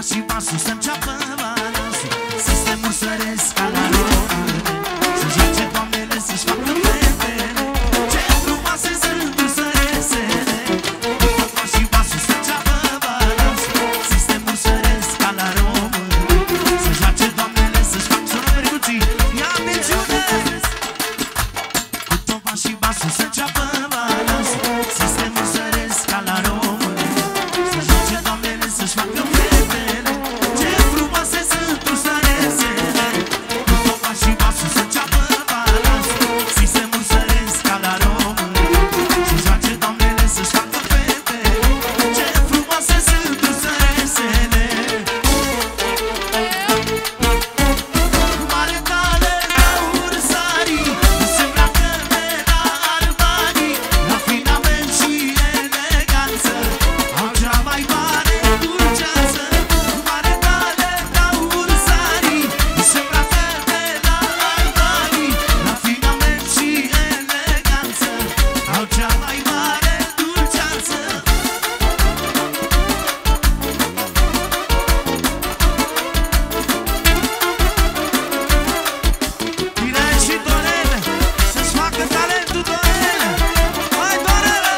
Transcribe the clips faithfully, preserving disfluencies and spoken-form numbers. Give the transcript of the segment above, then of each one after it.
și Basu să înceapă balansul. Sistemul săresc ca la român, să joace doamnele, să-și facă fetele. Ce frumoase sunt săresele. Toba și Basu să înceapă balansul. Sistemul săresc ca la român, să joace doamnele, să-și facă sună percuții. Ia atențiune! Toba și Basu să înceapă balansul. Sistemul săresc ca la român, să joace doamnele, să-și facă fetele. Ce frumoase sunt săresele. Toba și Basu să înceapă balansul. Sistemul săresc ca la român, să joace doamnele, să-și facă fetele. Ce frumoase sunt săresele. Mare tale la ursarii, se îmbracă de la Armani, rafinament și eleganță, au cea mai mare dulceață. Mare tale la ursarii, se îmbracă de la Armani, rafinament și eleganță, au cea mai mare dulceață. Bine și Dorele, să-și facă talentul Dorele. Hai Dorele!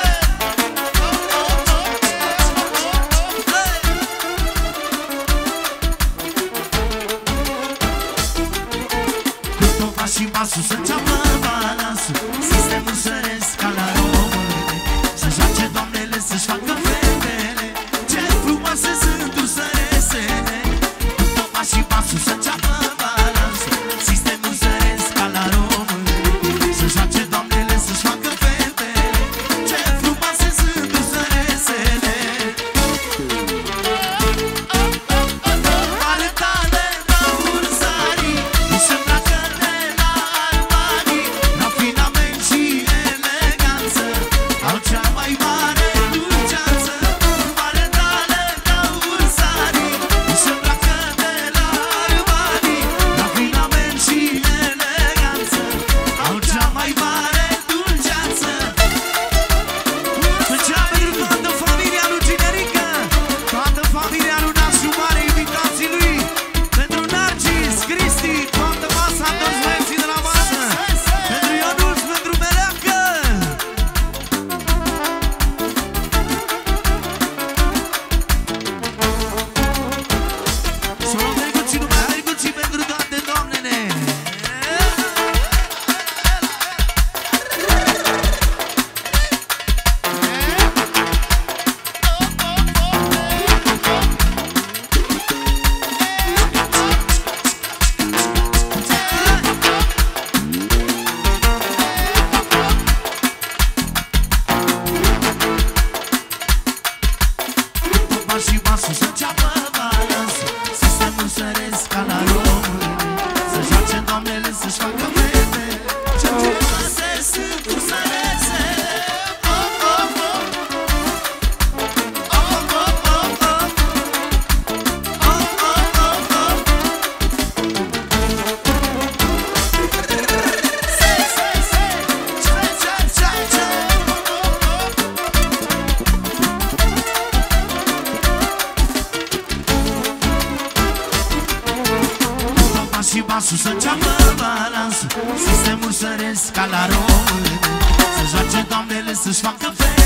Cu Toba și Basu să înceapă balansul. Sistemul săresc ca la române, să joace doamnele, să-și facă fetele. Ce frumoase sunt săresele. Cu Toba și Basu să înceapă balansul. Sistemul săresc ca la române, să joace doamnele, să-și facă fetele. Ce frumoase sunt săresele. Mare tale la ursarii, se îmbracă de la Armani, rafinament și eleganță, au cea mai mare dulceață. Mare tale la ursarii, se îmbracă de la Armani, rafinament și eleganță, au cea mai mare dulceață. Făcea pentru toată familia lui Ginerică, toată familia lui Nașu Mare, invitații lui, pentru Narcis, Cristi, toată masa, toți băieții de la masă, pentru Ionuț, pentru Meleacă. Să luăm percuții, numai percuții pentru toate doamnele. Toba și Basu să înceapă balansul. Sistemul săresc ca la române, să joace doamnele, să-și facă fete. Ce frumoase sunt săresele. Oh, oh, oh. Oh, oh, oh, oh. Oh, oh, oh, oh. Se, se, se. Ce, ce, ce, ce. Toba și Basu să înceapă balansul. Sistemul săresc ca la române, să joace doamnele, să-și facă fete.